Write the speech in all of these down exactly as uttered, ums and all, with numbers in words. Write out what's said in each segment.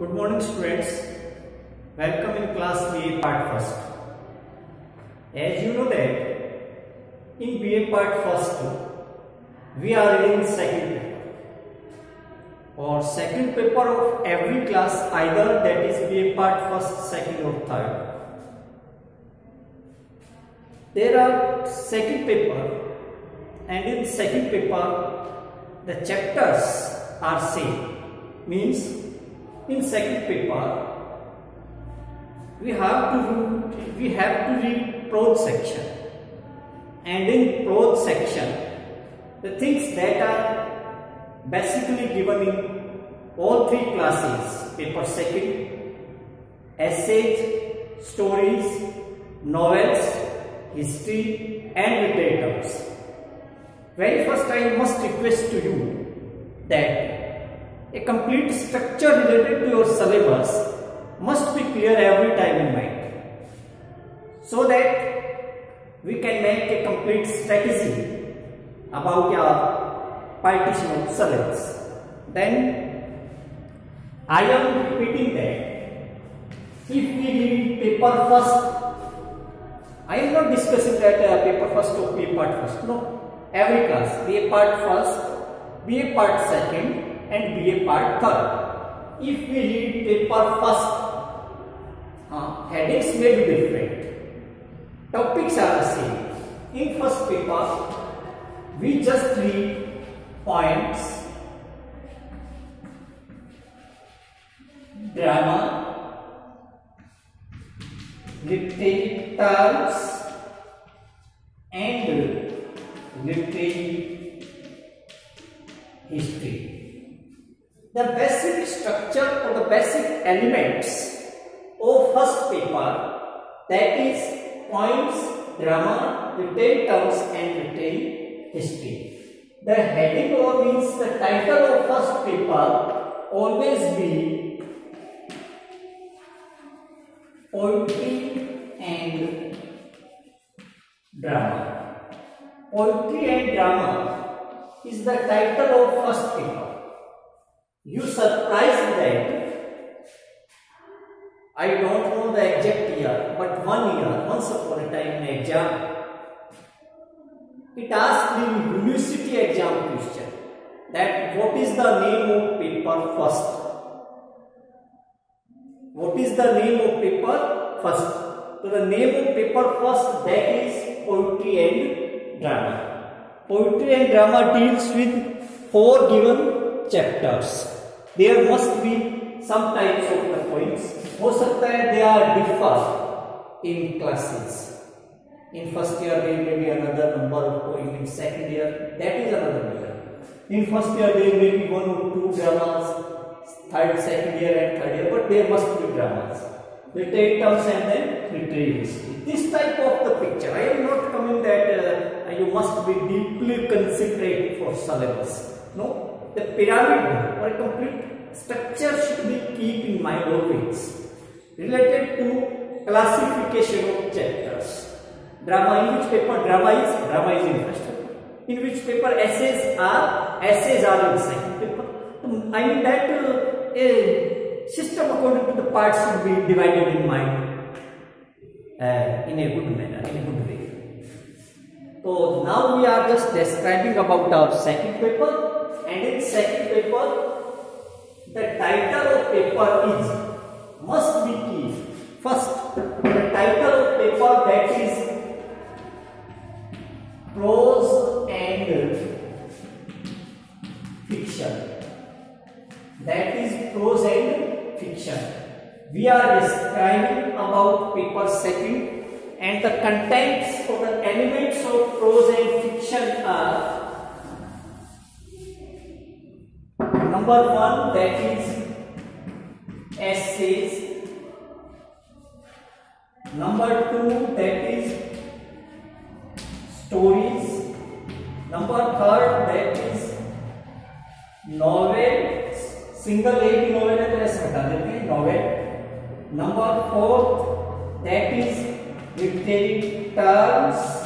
Good morning students, welcome in class B A part first. As you know that in B A part first we are in second paper or second paper of every class, either that is B A part first, second or third. There are second paper and in second paper the chapters are same, means in second paper we have to read, we have to read prose section, and in prose section the things that are basically given in all three classes, paper second, essays, stories, novels, history and literary terms. Very first I must request to you that a complete structure related to your syllabus must be clear every time in mind, so that we can make a complete strategy about your partition of syllabus. Then I am repeating that if we read paper first, I am not discussing that uh, paper first or B A part first. No, every class B A part first, B A part second and B A part third. If we read paper first, uh, headings may be different, topics are the same. In first paper we just read points, drama, literary terms and literary history. The basic structure or the basic elements of first paper, that is points, drama, literary terms and literary history. The heading or means the title of first paper always be poetry and drama. Poetry and drama is the title of first paper. You surprised that I don't know the exact year, but one year, once upon a time in exam, it asked in university exam question that what is the name of paper first? What is the name of paper first? So the name of paper first, that is poetry and drama. Poetry and drama deals with four given chapters. There must be some types of the points. हो सकता है they are differ in classes. In first year there may be another number of points. In second year that is another matter. In first year there may be one or two dramas. Third, second year and third year, but there must be dramas. Literary terms and then literary history. This type of the picture. I am not coming that uh, you must be deeply considerate for syllabus. No. The pyramid or a complete structure should be keep in mind always related to classification of chapters. Drama, in which paper drama is drama is in first paper. In which paper essays are essays are in second paper. I mean that uh, a system according to the parts should be divided in mind uh, in a good manner, in a good way. So now we are just describing about our second paper. And in second paper, the title of paper is must be key. First, the title of paper, that is prose and fiction. That is prose and fiction. We are describing about paper second, and the contents or the elements of prose and fiction are: number one, that is essays. Number two, that is stories. Number third, that is novel. Single एक ही novel है तो ऐसे हटा देते हैं novel. Number fourth, that is literary terms.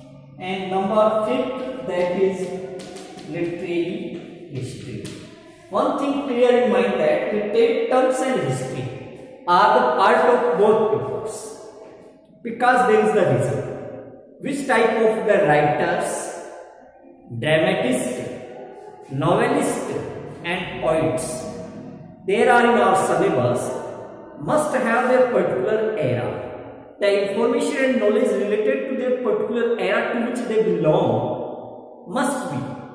And number fifth, that is literary history. one thing clear in mind that literary terms and history are the part of both papers, because there is the reason. Which type of the writers, dramatists, novelists and poets there are in our syllabus must have their particular era. The information and knowledge related to their particular era to which they belong must be.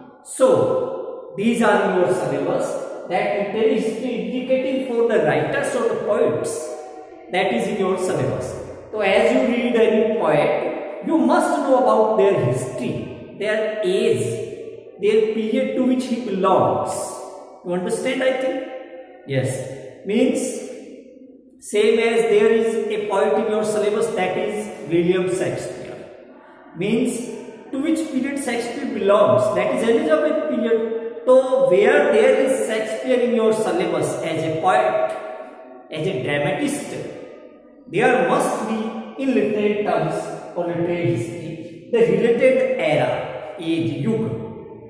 So, these are in your syllabus, that literary history indicating for the writers or the poets, that is in your syllabus. So, as you read any poet, you must know about their history, their age, their period to which he belongs. You understand, I think? Yes. Means, same as there is a poet in your syllabus, that is William Shakespeare. Means to which period Shakespeare belongs, that is Elizabeth period. So where there is Shakespeare in your syllabus as a poet, as a dramatist, there must be in literary terms or literary history the related era, age, yuga.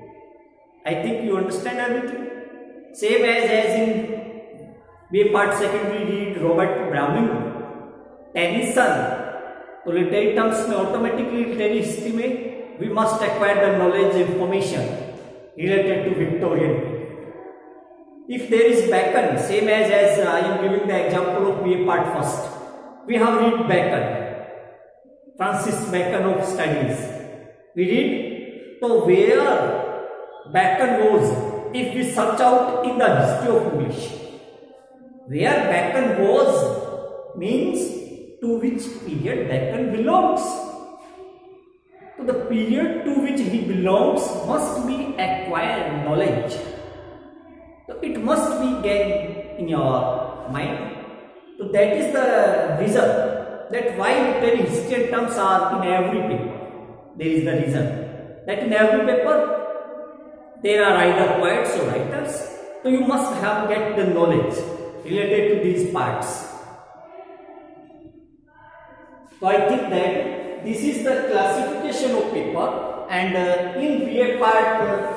I think you understand everything. Same as, as in B A Part second we read Robert Browning, Tennyson. तो literary terms में automatically literary history में we must acquire the knowledge information related to Victorian period. If there is Bacon, same as as I am giving the example of B A Part first, we have read Bacon, Francis Bacon of studies. We read, so where Bacon was, if we search out in the history of English, where Bacon was means to which period Bacon belongs. So the period to which he belongs must be acquired knowledge. So it must be gained in your mind. So that is the reason that why literary history terms are in every paper. There is the reason that in every paper there are either poets or writers. So you must have get the knowledge related to these parts. So I think that this is the classification of paper, and uh, in B A Part uh,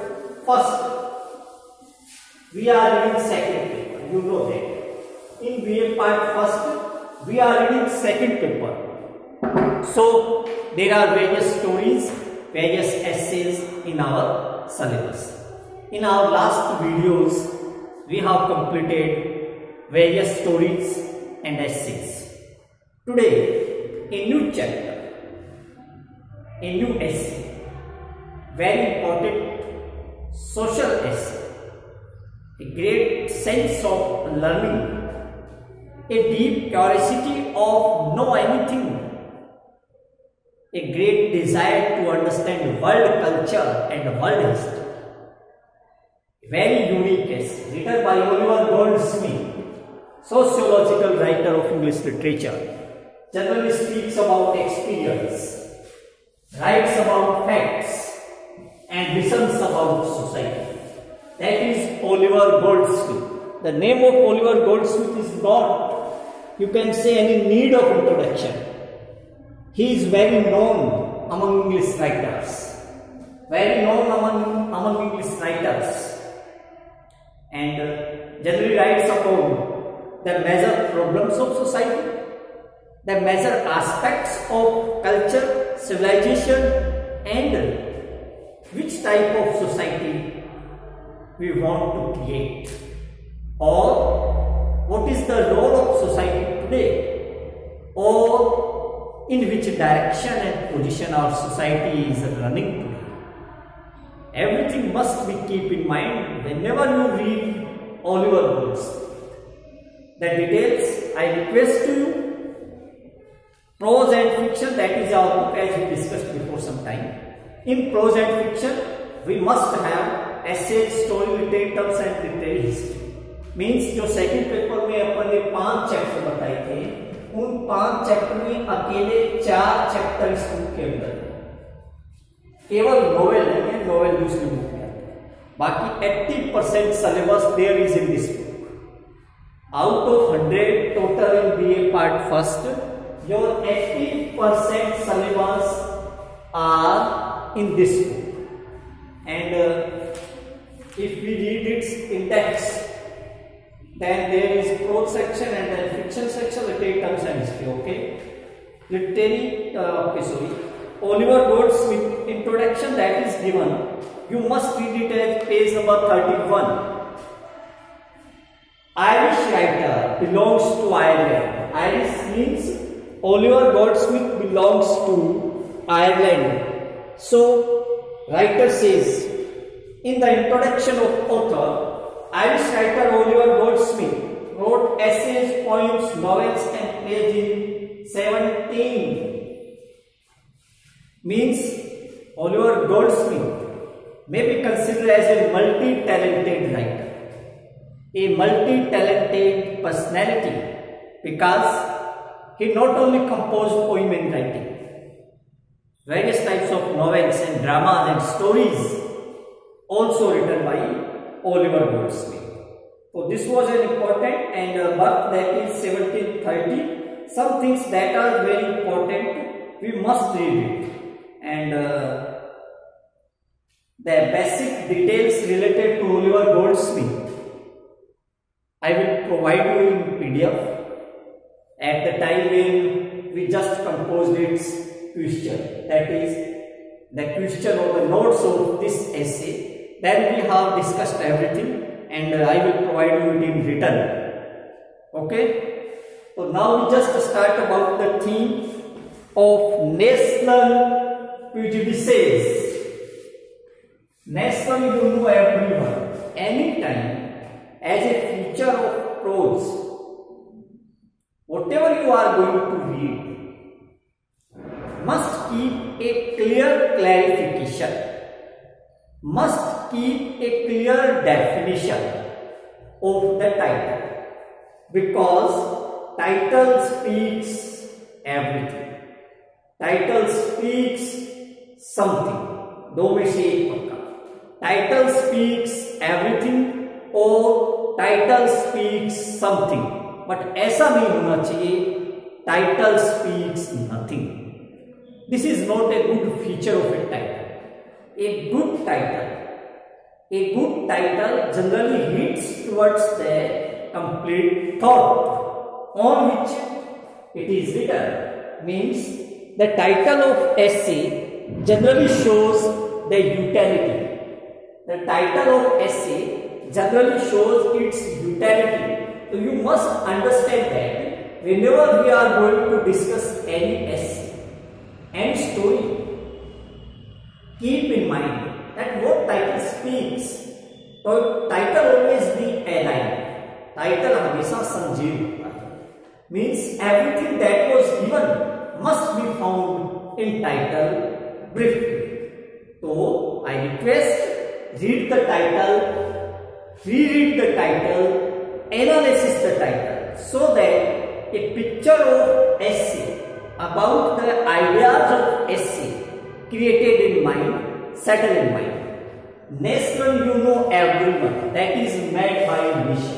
first we are reading second paper, you know that. In B A Part first we are reading second paper. So there are various stories, various essays in our syllabus. In our last videos we have completed various stories and essays. Today, a new chapter, a new essay, very important social essay, a great sense of learning, a deep curiosity of know anything, a great desire to understand world culture and world history. Very unique essay written by Oliver Goldsmith, sociological writer of English literature. Generally speaks about experience, writes about facts, and listens about society. That is Oliver Goldsmith. The name of Oliver Goldsmith is not, you can say, any need of introduction. He is very known among English writers, very known among, among English writers, and uh, generally writes about the major problems of society, the major aspects of culture, civilization, and which type of society we want to create, or what is the role of society today, or in which direction and position our society is running today. Everything must be keep in mind whenever you read Oliver Goldsmith. The details I request to you. Prose and fiction, that is our book as we discussed before some time. In prose and fiction, we must have essays, story, literary terms and literary history. Means जो second paper में अपन ने पांच chapter बताए थे, उन पांच chapter में अकेले चार चैप्टर इस बुक के अंदर है. केवल नोवेल नहीं है, नोवेल दूसरी बुक में है. बाकी eighty percent syllabus there is in this book. Out of one hundred total in B A Part first, your eighty percent syllabus are in this book, and uh, if we read its index, then there is prose section and then fiction section, literary terms and history. Okay, literary. Uh, okay, sorry. Oliver Goldsmith introduction that is given. You must read it as page number thirty-one. Irish writer belongs to Ireland. Irish means Oliver Goldsmith belongs to Ireland. So, writer says in the introduction of author, Irish writer Oliver Goldsmith wrote essays, poems, novels, and plays in seventeen. Means Oliver Goldsmith may be considered as a multi-talented writer, a multi-talented personality, because he not only composed poem and writing, various types of novels and dramas and stories also written by Oliver Goldsmith. So this was an important and uh, birth that is seventeen thirty. Some things that are very important, we must read it. And uh, the basic details related to Oliver Goldsmith I will provide you in P D F at the time when we just composed its question, that is the question or the notes of this essay. Then we have discussed everything and uh, I will provide you it in written. Okay, so now we just start about the theme of national prejudices. National, you know everyone, anytime as a feature of prose, whatever you are going to read must keep a clear clarification, must keep a clear definition of the title, because title speaks everything. Title speaks something. दो में से एक पक्का. Title speaks everything or title speaks something. But ऐसा नहीं होना चाहिए. Title speaks nothing. This is not a good feature of a title. A good title, a good title generally hints towards the complete thought on which it is written. Means the title of essay generally shows the utility. The title of essay generally shows its utility. So you must understand that whenever we are going to discuss any essay, any story, keep in mind that what title speaks. So title always be aligned. Title हमेशा संजीव होता है. Means everything that was given must be found in title briefly. So I request, read the title, reread the title, analysis the title, so that a picture of essay about the ideas of essay created in mind, settled in mind. National, you know everyone, that is made by nation.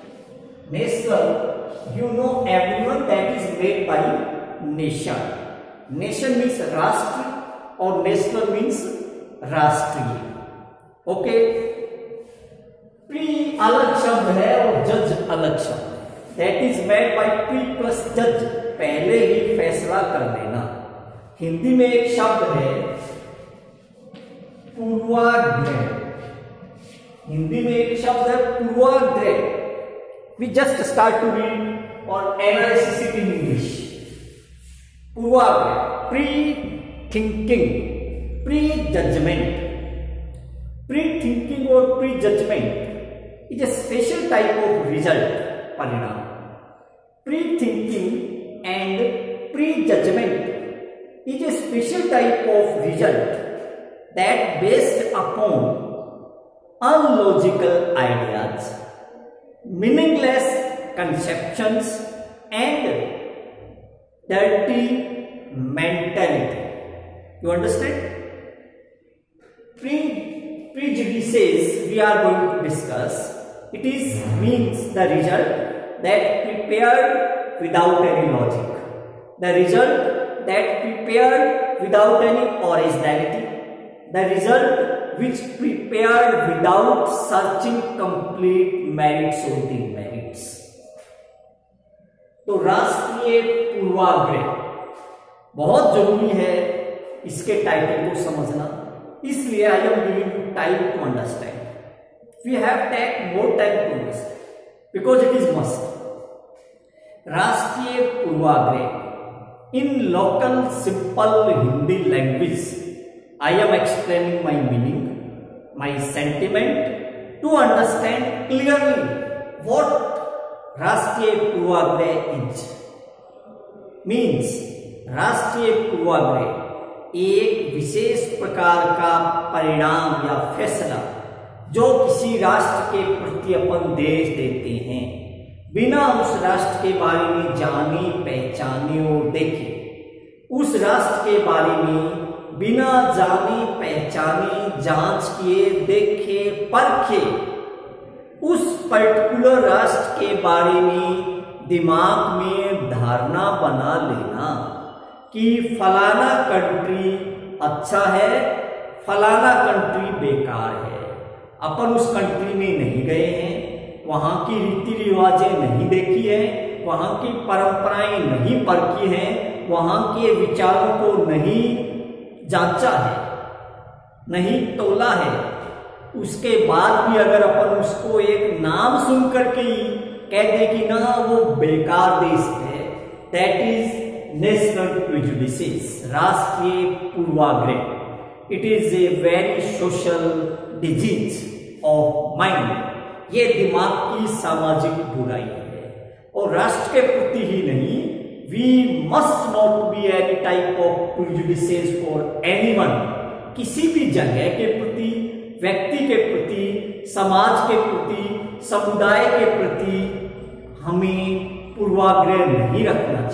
National, you know everyone, that is made by nation. Nation means Rashtra or national means Rashtriya. Okay. Pre अलग शब्द है और जज अलग शब्द. That is made by pre plus judge. पहले ही फैसला कर देना. हिंदी में एक शब्द है पूर्वाग्रह. हिंदी में एक शब्द है पूर्वाग्रह. We just start to read or analyze it in English. पूर्वाग्रह, pre-thinking, pre-judgment. Pre-thinking or pre-judgment is a special type of result, parinam. Pre-thinking and pre-judgment is a special type of result that based upon unlogical ideas, meaningless conceptions and dirty mentality. You understand? Pre prejudices we are going to discuss. It is means the result that prepared without any logic. The result that prepared without any originality. The result which prepared without searching complete merits और demerits. तो राष्ट्रीय पूर्वाग्रह बहुत जरूरी है इसके title को समझना, इसलिए I am giving you time to understand. We have take more time to understand because it is must. राष्ट्रीय पूर्वाग्रह in local simple Hindi language I am explaining my meaning, my sentiment to understand clearly what राष्ट्रीय पूर्वाग्रह is. Means राष्ट्रीय पूर्वाग्रह एक विशेष प्रकार का परिणाम या फैसला जो किसी राष्ट्र के प्रति अपन देश देते हैं बिना उस राष्ट्र के बारे में जाने पहचाने और देखे, उस राष्ट्र के बारे में बिना जाने पहचाने जांच किए देखे परखे उस पर्टिकुलर राष्ट्र के बारे में दिमाग में धारणा बना लेना कि फलाना कंट्री अच्छा है, फलाना कंट्री बेकार है। अपन उस कंट्री में नहीं गए हैं, वहां की रीति रिवाजें नहीं देखी है, वहां की परंपराएं नहीं परखी हैं, वहां के विचारों को नहीं जांचा है, नहीं तोला है। उसके बाद भी अगर अपन उसको एक नाम सुन करके ही कह दे कि ना वो बेकार देश है, दैट इज नेशनल प्रेजुडिसेस, राष्ट्रीय पूर्वाग्रह। It is a very social disease of mind. ये दिमाग की सामाजिक बुराई है और राष्ट्र के प्रति ही नहीं, we must not be any type of prejudices for anyone। किसी भी जगह के प्रति, व्यक्ति के प्रति, समाज के प्रति, समुदाय के प्रति हमें पूर्वाग्रह नहीं रखना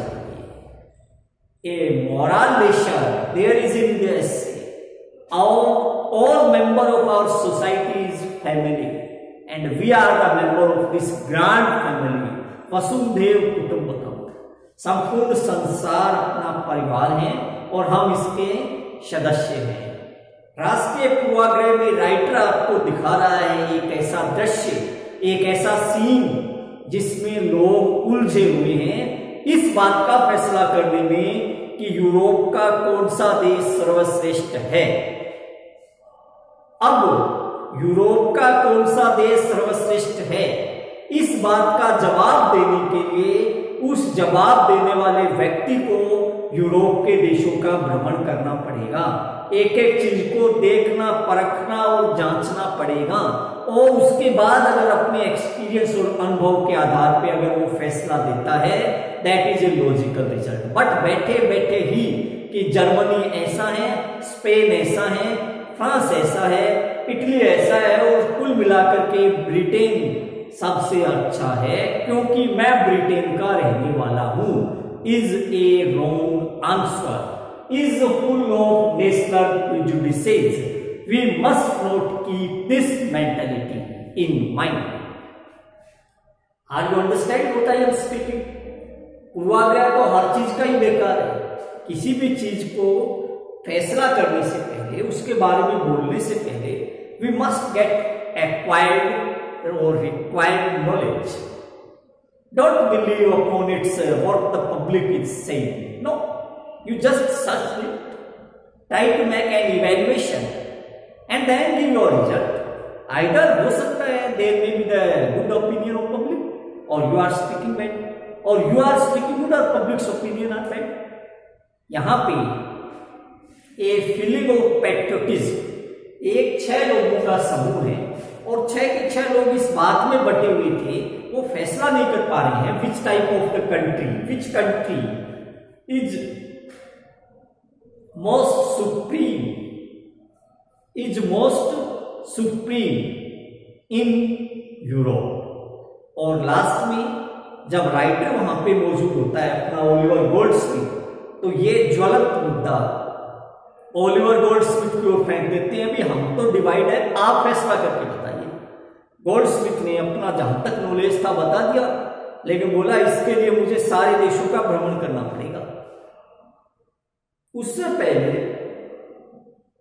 चाहिए। A moral lesson there is in this, our all member of our society is family and we are the member of this grand family, वसुधैव कुटुंबकम। संपूर्ण संसार अपना परिवार है और हम इसके सदस्य हैं। राष्ट्रीय पूर्वाग्रह में राइटर आपको दिखा रहा है एक ऐसा दृश्य, एक ऐसा सीन जिसमें लोग उलझे हुए हैं इस बात का फैसला करने में कि यूरोप का कौन सा देश सर्वश्रेष्ठ है। अब यूरोप का कौन सा देश सर्वश्रेष्ठ है, इस बात का जवाब देने के लिए उस जवाब देने वाले व्यक्ति को यूरोप के देशों का भ्रमण करना पड़ेगा, एक एक चीज को देखना, परखना और जांचना पड़ेगा और उसके बाद अगर अपने एक्सपीरियंस और अनुभव के आधार पे अगर वो फैसला देता है, that is a logical result. But बैठे बैठे ही कि जर्मनी ऐसा है, स्पेन ऐसा है, फ्रांस ऐसा है, इटली ऐसा है और कुल मिलाकर के ब्रिटेन सबसे अच्छा है क्योंकि मैं ब्रिटेन का रहने वाला हूं, is a wrong answer, is full of national prejudices. We must not keep this mentality in mind. Are you understand what I am speaking? पूर्वाग्रह तो हर चीज का ही बेकार है। किसी भी चीज को फैसला करने से पहले, उसके बारे में बोलने से पहले, we must get acquired or required knowledge. Don't believe upon its uh, what the public is saying. No, you just search it, try to make an evaluation, and then give your result. Either हो सकता है there may be the good opinion of public, or you are speaking bad, or you are speaking good or public's opinion are bad. यहाँ पे a feeling of patriotism, एक छह लोगों का समूह है और छह के छह लोग इस बात में बटे हुए थे, वो फैसला नहीं कर पा रहे हैं which type of the country, which country is most supreme, is most supreme in Europe. और लास्ट में जब राइटर वहां पे मौजूद होता है अपना ओलिवर गोल्डस्मिथ, तो ये ज्वलंत मुद्दा ओलिवर गोल्डस्मिथ की ओर फेंक देते हैं, अभी हम तो डिवाइड है, आप फैसला करके बताइए। गोल्डस्मिथ ने अपना जहां तक नॉलेज था बता दिया, लेकिन बोला इसके लिए मुझे सारे देशों का भ्रमण करना पड़ेगा। उससे पहले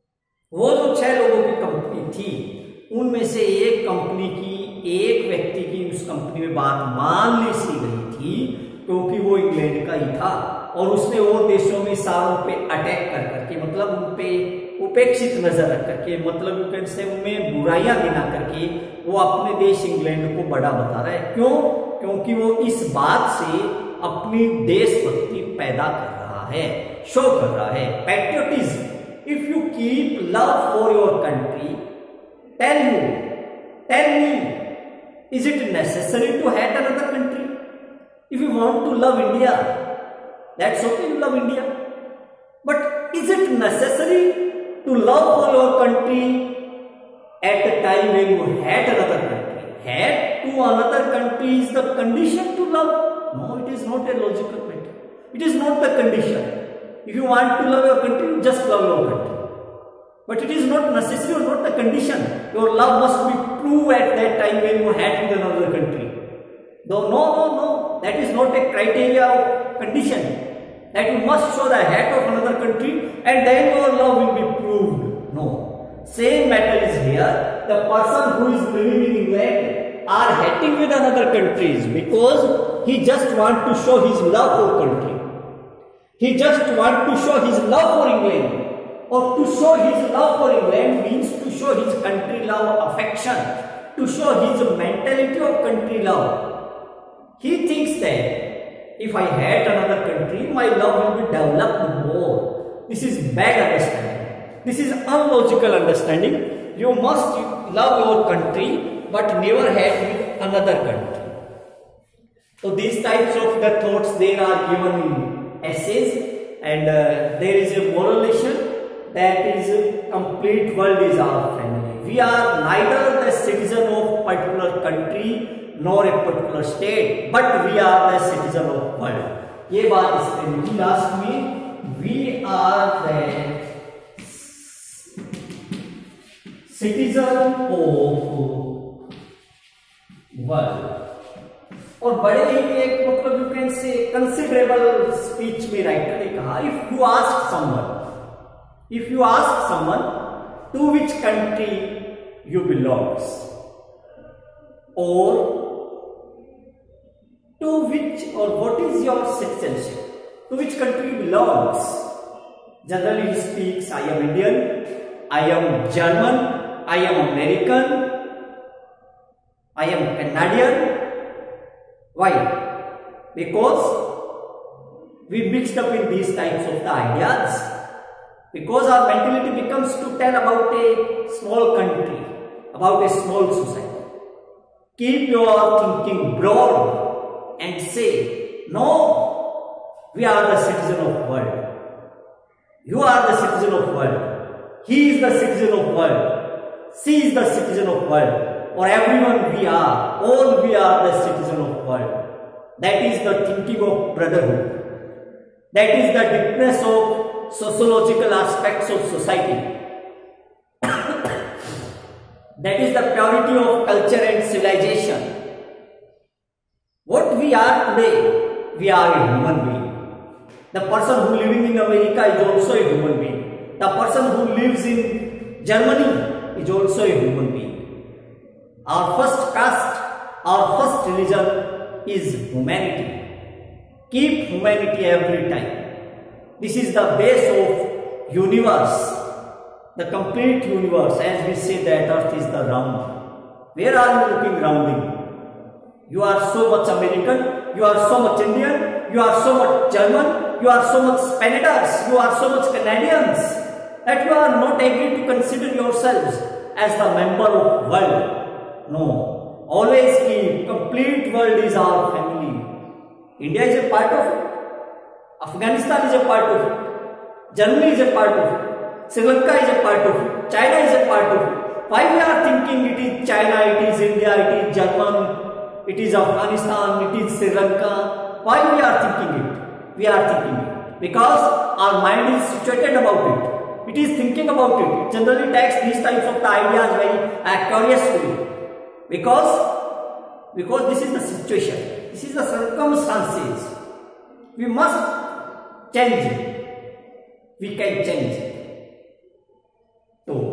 वो जो छह लोगों की कंपनी थी, उनमें से एक कंपनी की, एक व्यक्ति की उस कंपनी में बात मान ली सी गई थी, क्योंकि वो इंग्लैंड का ही था और उसने और देशों में सारों पे अटैक कर करके, मतलब उन पे उपेक्षित नजर रख करके, मतलब से उनमें बुराइयां गिना करके वो अपने देश इंग्लैंड को बड़ा बता रहा है। क्यों? क्योंकि वो इस बात से अपनी देशभक्ति पैदा कर रहा है, शो कर रहा है, patriotism. If you keep love for your country, tell you tell me is it necessary to hate another country? If you want to love India, that's okay, you love India, but is it necessary to love for your country at the time when you hate another country? Hate to another country is the condition to love? No, it is not a logical matter. It is not the condition. If you want to love your country, you just love your country. But it is not necessary or not the condition. Your love must be proved at that time when you hate with another country. No, no, no, no. That is not a criteria of condition. That you must show the hate of another country and then your love will be proved. No. Same matter is here. The person who is living in England are hating with another countries because he just want to show his love for country. He just want to show his love for England. Or to show his love for England means to show his country love, affection, to show his mentality of country love. He thinks that if I hate another country, my love will be developed more. This is bad understanding. This is unlogical understanding. You must love your country, but never hate with another country. So these types of the thoughts they are given in essays, and uh, there is a moral lesson. That is, complete world is our family. We are neither the citizen of particular country nor a particular state, but we are the citizen of world. ये बात इसमें लिखी last में, we are the citizen of world. और बड़े ही एक मतलब you can say considerable speech में राइटर ने कहा, if you ask someone If you ask someone to which country you belongs, or to which or what is your citizenship, to which country you belongs, generally he speaks, I am Indian, I am German, I am American, I am Canadian. Why? Because we mixed up in these types of the ideas. Because our mentality becomes to tell about a small country, about a small society. Keep your thinking broad and say, no, we are the citizen of world. You are the citizen of world. He is the citizen of world. She is the citizen of world. Or everyone we are, all we are the citizen of world. That is the thinking of brotherhood. That is the deepness of sociological aspects of society. That is the purity of culture and civilization. What we are today, we are a human being. The person who living in America is also a human being. The person who lives in Germany is also a human being. Our first caste, our first religion is humanity. Keep humanity every time. This is the base of universe, the complete universe. As we say that earth is the round. Where are you looking rounding? You are so much American, you are so much Indian, you are so much German, you are so much Spaniards, you are so much Canadians, that you are not able to consider yourselves as the member of world. No. Always keep complete world is our family. India is a part of it. Afghanistan is a part of it. Germany is a part of it. Sri Lanka is a part of it. China is a part of it. Why we are thinking it is China, it is India, it is German, it is Afghanistan, it is Sri Lanka? Why we are thinking it? We are thinking it because our mind is situated about it. It is thinking about it. It generally takes these types of the ideas very uh, curiously. Because, because this is the situation. This is the circumstances. We must change it. We can change it. So,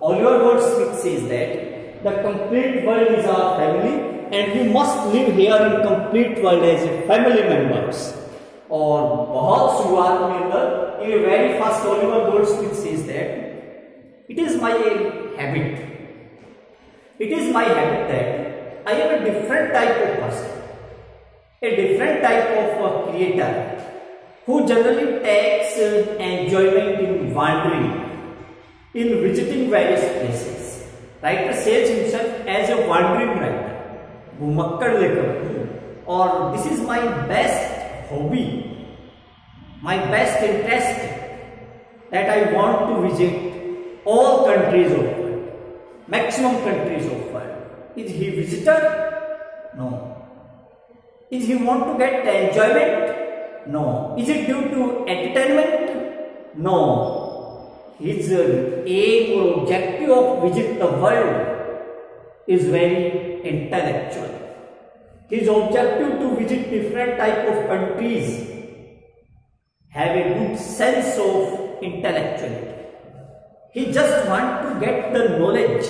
Oliver Goldsmith says that the complete world is our family and we must live here in complete world as family members. और बहुत शुरुआत में अंदर in a very first Oliver Goldsmith says that it is my habit, it is my habit that I am a different type of person, a different type of a creator who generally takes uh, enjoyment in wandering, in visiting various places. Writer says himself as a wandering writer, घुमक्कड़ लेखक, और this is my best hobby, my best interest, that I want to visit all countries of world, maximum countries of world. Is he visitor? No. Is he want to get enjoyment? No. Is it due to entertainment? No. His aim or objective of visit the world is very intellectual. His objective to visit different type of countries have a good sense of intellectuality. He just want to get the knowledge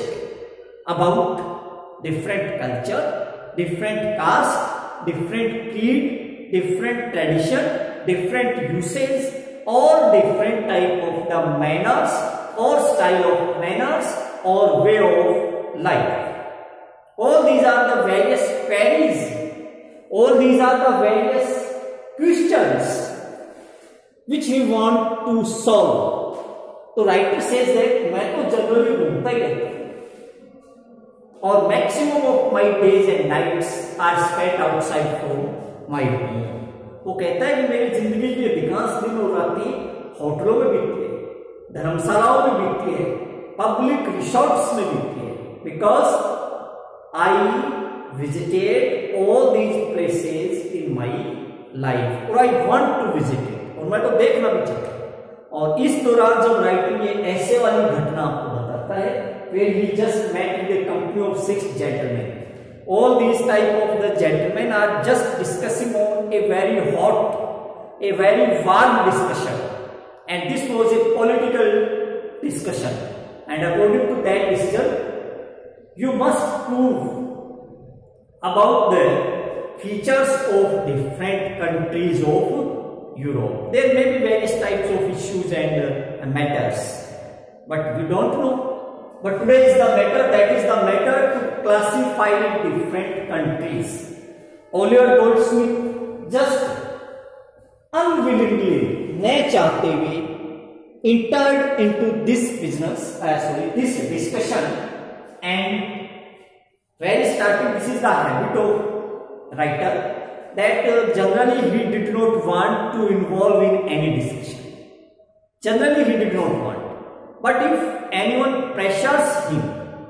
about different culture, different caste, different creed, different tradition, different usage, or different type of the manners or style of manners or way of life. All these are the various queries, all these are the various questions which we want to solve. तो writer says that मैं तो generally घूमता ही रहता हूँ और maximum of my days and nights are spent outside from my home. वो कहता है कि मेरी जिंदगी की अधिकांश दिन और रातें होटलों में बीतती है, धर्मशालाओं में बीतती है, पब्लिक रिसोर्ट्स में बीतती है, because I visited all these places in my life और I want to visit it, और मैं तो देखना भी चाहता हूँ. और इस दौरान जब राइटर ये ऐसे वाली घटना आपको बताता है, where he just met with a company of six gentlemen. All these type of the gentlemen are just discussing on a very hot, a very warm discussion, and this was a political discussion. And according to that decision, you must prove about the features of different countries of Europe. There may be various types of issues and uh, matters, but we don't know. But today is the matter, that is the matter to classify different countries. Oliver Goldsmith just unwillingly, न चाहते हुए, entered into this business, uh, sorry, this discussion, and very starting, this is the habit of writer, that uh, generally he did not want to involve in any discussion. Generally he did not want. But if anyone pressures him,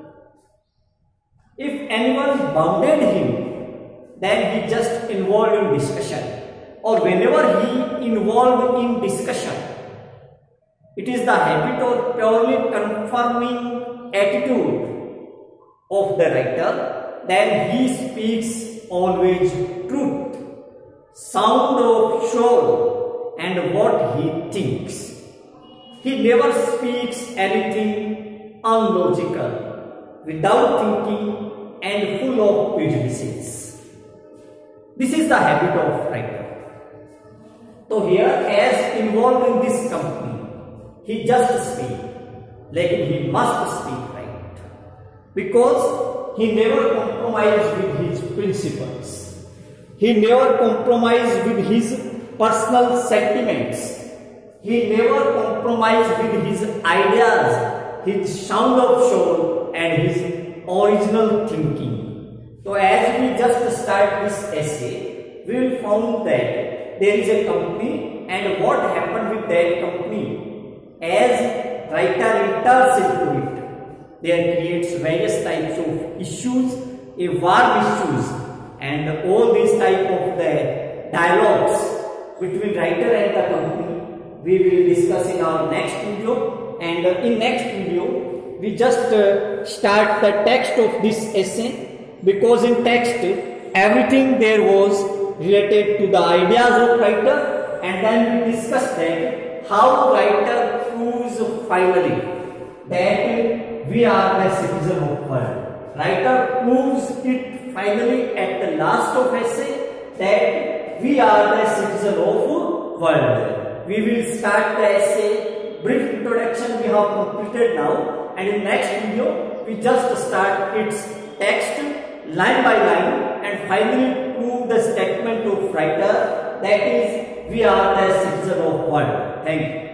if anyone bounded him, then he just involved in discussion. Or whenever he involved in discussion, it is the habit or purely confirming attitude of the writer, then he speaks always truth, sound of soul, and what he thinks. He never speaks anything unlogical, without thinking, and full of prejudices. This is the habit of writer. So here, as involved in this company, he just speaks, like he must speak right, because he never compromised with his principles. He never compromised with his personal sentiments. He never compromised with his ideas, his sound of soul, and his original thinking. So as we just start this essay, we will find that there is a company, and what happened with that company as writer enters into it, there creates various types of issues, a warm issues, and all these type of the dialogues between writer and the company we will discuss in our next video. And uh, in next video we just uh, start the text of this essay, because in text everything there was related to the ideas of writer, and then we discuss that how writer proves finally that we are the citizen of world. Writer proves it finally at the last of essay that we are the citizen of world. We will start the essay. Brief introduction we have completed now, and in next video we just start its text line by line and finally prove the statement of writer, that is we are the citizen of world. Thank you.